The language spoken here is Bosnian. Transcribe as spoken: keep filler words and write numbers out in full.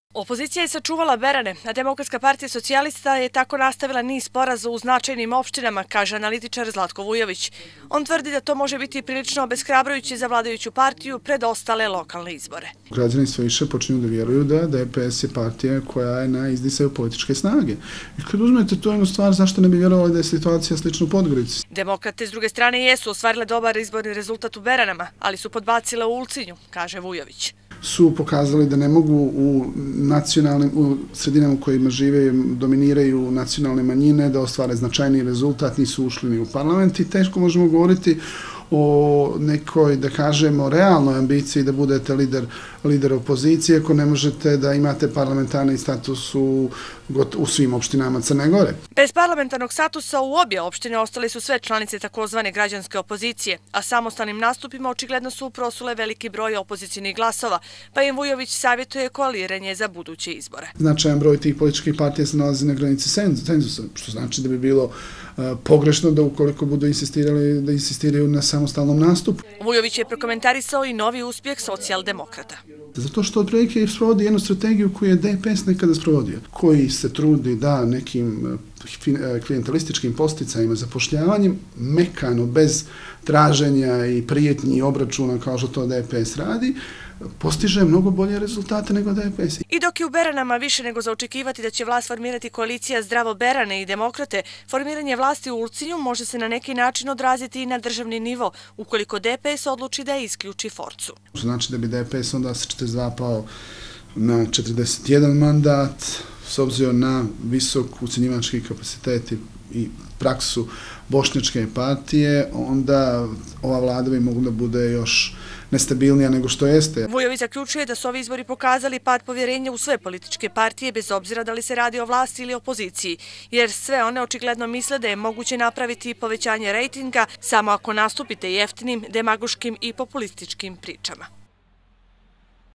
Opozicija je sačuvala Berane, a Demokratska partija socijalista je tako nastavila niz poraza u značajnim opštinama, kaže analitičar Zlatko Vujović. On tvrdi da to može biti prilično obeshrabrujuće za vladajuću partiju pred ostale lokalne izbore. Građani sve više počinju da vjeruju da D P S je partija koja je na izdisaju političke snage. I kad uzmete to jednu stvar, zašto ne bi vjerovali da je situacija slična u Podgorici? Demokrate s druge strane jesu ostvarile dobar izborni rezultat u Beranama, ali su podbacile u Ulcinju, kaže Vujović. Su pokazali da ne mogu u nacionalnim, u sredinama u kojima žive dominiraju nacionalne manjine, da ostvare značajni rezultat, nisu ušli ni u parlament i teško možemo govoriti o nekoj, da kažemo, realnoj ambiciji da budete lider, lider opozicije ako ne možete da imate parlamentarni status u, u svim opštinama Crne Gore. Bez parlamentarnog statusa u obje opštine ostale su sve članice takozvane građanske opozicije, a samostalnim nastupima očigledno su prosule veliki broj opozicijnih glasova, pa im Vujović savjetuje koaliranje za buduće izbore. Značajan broj tih političkih partija se nalazi na granici cenzusa, što znači da bi bilo pogrešno da ukoliko budu insistirali da insistiraju na samostalnom nastupu. Vujović je prokomentarisao i novi uspjeh socijaldemokrata. Zato što otprilike sprovodi jednu strategiju koju je D P S nekada sprovodio, koji se trudi da nekim klijentelističkim posticajima zapošljavanjem, mekano, bez traženja i prijetnji i obračuna kao što to D P S radi, postiže mnogo bolje rezultate nego D P S. I dok je u Beranama više nego za očekivati da će vlast formirati koalicija Zdravo Berane i Demokrate, formiranje vlasti u Ulcinju može se na neki način odraziti i na državni nivo, ukoliko D P S odluči da isključi Forcu. Znači da bi D P S onda sa četrdeset dva pao na četrdeset jedan mandat, s obzirom na visok ucenjivački kapacitet i praksu bošnjačke partije, onda ova vlada bi mogla da bude još nestabilnija nego što jeste. Vujović zaključuje da su ovi izbori pokazali pad povjerenja u sve političke partije, bez obzira da li se radi o vlasti ili opoziciji, jer sve one očigledno misle da je moguće napraviti povećanje rejtinga samo ako nastupite jeftinim, demagoškim i populističkim pričama.